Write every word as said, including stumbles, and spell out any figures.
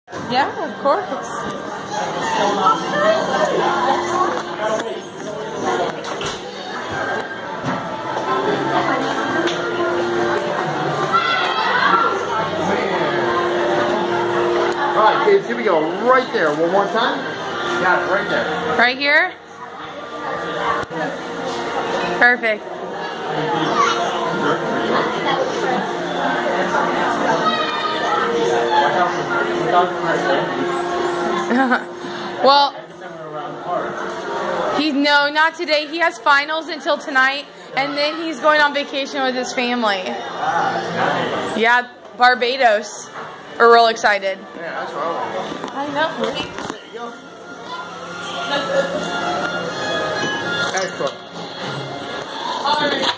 Yeah, of course. All right, kids, here we go. Right there. One more time. Got it, right there. Right here? Perfect. Well, he no, not today. He has finals until tonight, and then he's going on vacation with his family. Yeah, Barbados. We're real excited. Yeah, that's what I want. I know. There you go. Excellent. All right.